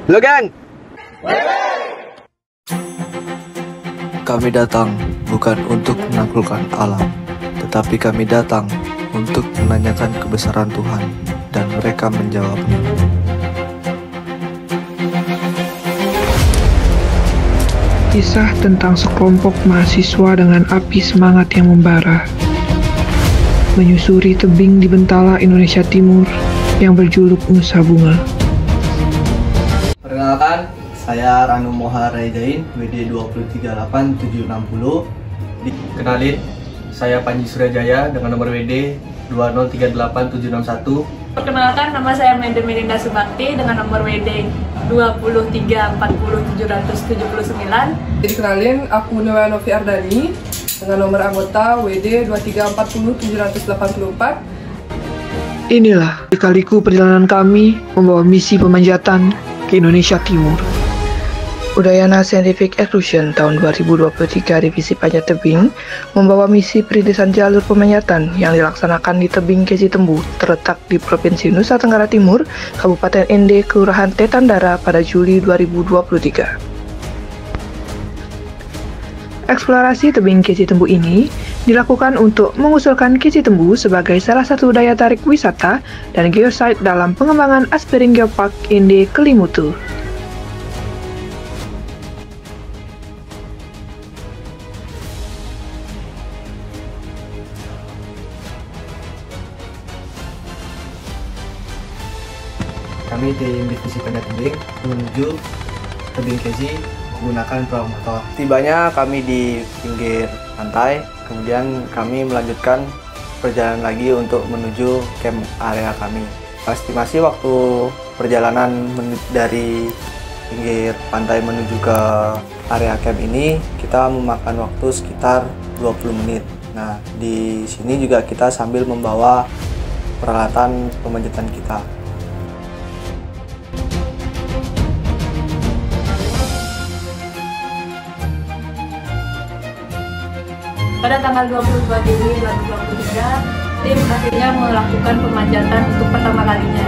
Lo geng! Kami datang bukan untuk menaklukkan alam, tetapi kami datang untuk menanyakan kebesaran Tuhan, dan mereka menjawabnya. Kisah tentang sekelompok mahasiswa dengan api semangat yang membara, menyusuri tebing di Bentala, Indonesia Timur yang berjuluk Nusa Bunga. Perkenalkan, saya Ranu Moha Raidain, WD 238760. Kenalin, saya Panji Suryajaya dengan nomor WD 2038761. Perkenalkan, nama saya Melinda Subakti dengan nomor WD 2340779. Jadi kenalin, aku Noya Novi Ardani dengan nomor anggota WD 2340784. Inilah lika-liku perjalanan kami membawa misi pemanjatan ke Indonesia Timur. Udayana Scientific Excursion tahun 2023 Divisi Panjat Tebing membawa misi perintisan jalur pemanjatan yang dilaksanakan di tebing Keci Tembu terletak di Provinsi Nusa Tenggara Timur, Kabupaten Ende, Kelurahan Tetandara pada Juli 2023. Eksplorasi tebing Keci Tembu ini dilakukan untuk mengusulkan Keci Tembu sebagai salah satu daya tarik wisata dan geosite dalam pengembangan Aspiring Geopark Ende Kelimutu. Kami tim Divisi Panjat Tebing menuju tebing Keci menggunakan perahu motor. Tibanya kami di pinggir pantai, kemudian kami melanjutkan perjalanan lagi untuk menuju camp area kami. Estimasi waktu perjalanan dari pinggir pantai menuju ke area camp ini kita memakan waktu sekitar 20 menit. Nah, di sini juga kita sambil membawa peralatan pemanjatan kita. Pada tanggal 22 Juni 2023, tim akhirnya melakukan pemanjatan untuk pertama kalinya.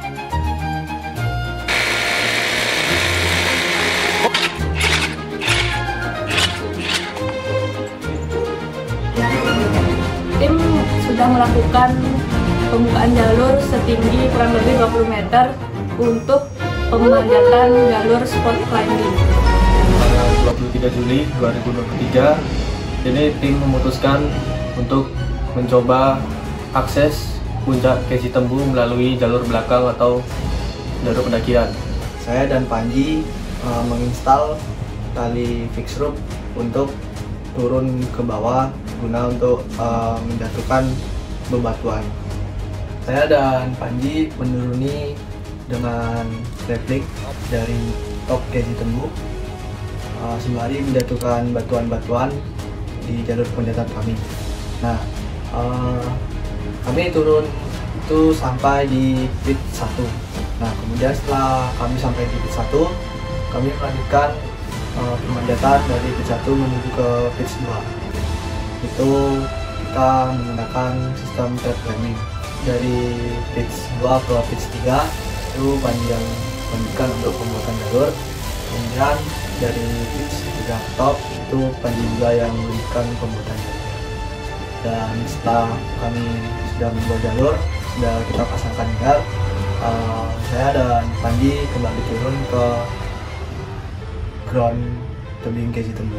Tim sudah melakukan pembukaan jalur setinggi kurang lebih 20 meter untuk pemanjatan jalur sport climbing. Pada 23 Juli 2023, ini tim memutuskan untuk mencoba akses puncak Keci Tembu melalui jalur belakang atau jalur pendakian. Saya dan Panji menginstal tali fix rope untuk turun ke bawah guna untuk menjatuhkan bebatuan. Saya dan Panji menuruni dengan replik dari top Keci Tembu sembari menjatuhkan batuan-batuan di jalur pemanjatan kami. Nah, kami turun itu sampai di pit 1. Nah, kemudian setelah kami sampai di pit 1, kami melanjutkan pemanjatan dari pit 1 menuju ke pit 2. Itu kita menggunakan sistem trap climbing. Dari pit 2 ke pit 3 itu panjang melanjutkan untuk pembuatan jalur. Kemudian dari pit 3 top itu Panji juga yang memberikan pembuatan jalur. Dan setelah kami sudah membuat jalur, sudah kita pasangkan bel, saya dan Panji kembali turun ke ground tebing Keci Tembu.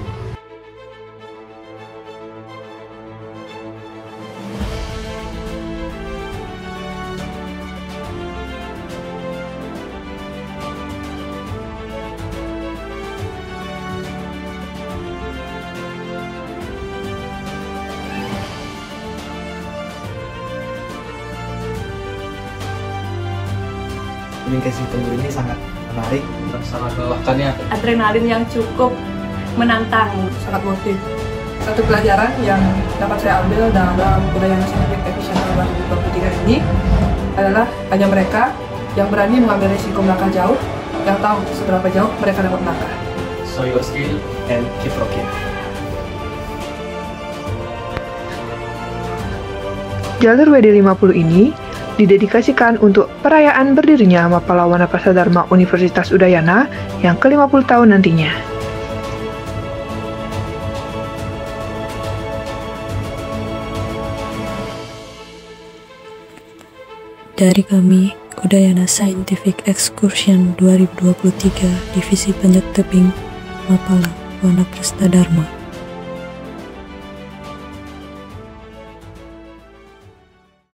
Tebing Keci Tembu ini sangat menarik, Sangat melelahkan ya. Adrenalin yang cukup menantang. Sangat motif. Satu pelajaran yang dapat saya ambil dalam Udayana Scientific Excursion tahun 2023 ini adalah hanya mereka yang berani mengambil risiko melangkah jauh, yang tahu seberapa jauh mereka dapat melangkah. So your skill and keep rocking. Jalur WD 50 ini didedikasikan untuk perayaan berdirinya Mapala Wanaprastha Dharma Universitas Udayana yang ke-50 tahun nantinya. Dari kami, Udayana Scientific Excursion 2023 Divisi Panjat Tebing Mapala Wanaprastha Dharma.